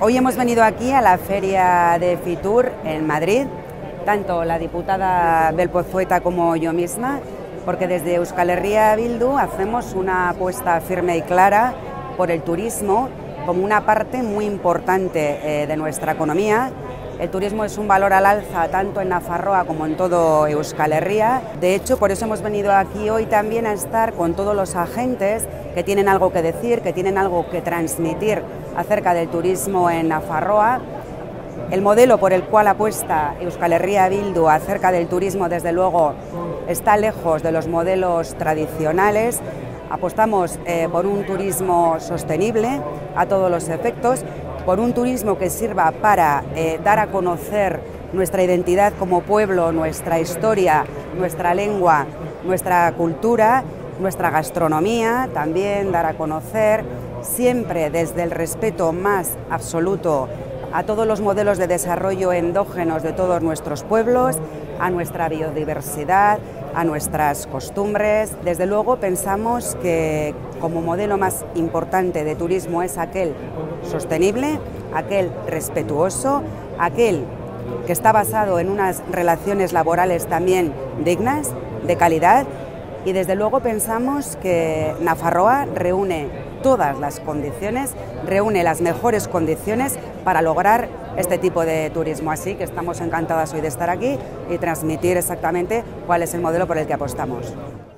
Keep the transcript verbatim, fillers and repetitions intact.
Hoy hemos venido aquí a la feria de Fitur en Madrid, tanto la diputada Bel Pozueta como yo misma, porque desde Euskal Herria Bildu hacemos una apuesta firme y clara por el turismo como una parte muy importante eh, de nuestra economía. El turismo es un valor al alza tanto en Nafarroa como en todo Euskal Herria. De hecho, por eso hemos venido aquí hoy también a estar con todos los agentes que tienen algo que decir, que tienen algo que transmitir acerca del turismo en Nafarroa. El modelo por el cual apuesta Euskal Herria Bildu acerca del turismo, desde luego, está lejos de los modelos tradicionales. Apostamos eh, por un turismo sostenible a todos los efectos, por un turismo que sirva para eh, dar a conocer nuestra identidad como pueblo, nuestra historia, nuestra lengua, nuestra cultura, nuestra gastronomía, también dar a conocer, siempre desde el respeto más absoluto a todos los modelos de desarrollo endógenos de todos nuestros pueblos, a nuestra biodiversidad, a nuestras costumbres. Desde luego pensamos que como modelo más importante de turismo es aquel sostenible, aquel respetuoso, aquel que está basado en unas relaciones laborales también dignas, de calidad, y desde luego pensamos que Nafarroa reúne todas las condiciones, reúne las mejores condiciones para lograr este tipo de turismo. Así que estamos encantadas hoy de estar aquí y transmitir exactamente cuál es el modelo por el que apostamos.